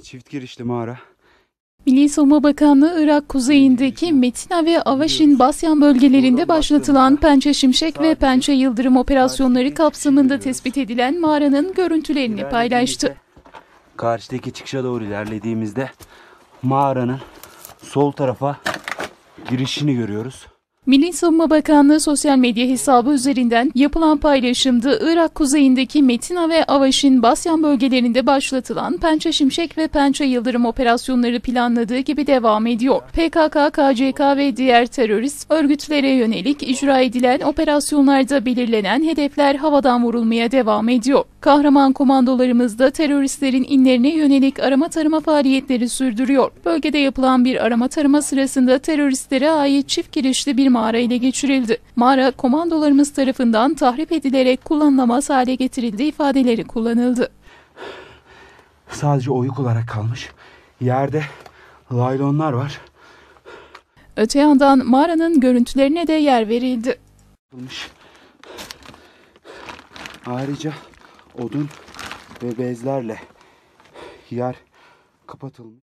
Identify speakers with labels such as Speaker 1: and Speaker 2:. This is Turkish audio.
Speaker 1: Çift girişli mağara.
Speaker 2: Milli Savunma Bakanlığı, Irak kuzeyindeki Metina ve Avaşin Basyan bölgelerinde başlatılan Pençe Şimşek ve Pençe Yıldırım operasyonları kapsamında tespit edilen mağaranın görüntülerini paylaştı.
Speaker 1: Karşıdaki çıkışa doğru ilerlediğimizde mağaranın sol tarafa girişini görüyoruz.
Speaker 2: Milli Savunma Bakanlığı sosyal medya hesabı üzerinden yapılan paylaşımda Irak kuzeyindeki Metina ve Avaşin Basyan bölgelerinde başlatılan Pençe Şimşek ve Pençe Yıldırım operasyonları planladığı gibi devam ediyor. PKK, KCK ve diğer terörist örgütlere yönelik icra edilen operasyonlarda belirlenen hedefler havadan vurulmaya devam ediyor. Kahraman komandolarımız da teröristlerin inlerine yönelik arama tarama faaliyetleri sürdürüyor. Bölgede yapılan bir arama tarama sırasında teröristlere ait çift girişli bir mağara ele geçirildi. Mağara komandolarımız tarafından tahrip edilerek kullanılamaz hale getirildi ifadeleri kullanıldı.
Speaker 1: Sadece oyuk olarak kalmış. Yerde laylonlar var.
Speaker 2: Öte yandan mağaranın görüntülerine de yer verildi.
Speaker 1: Ayrıca odun ve bezlerle yer kapatılmış.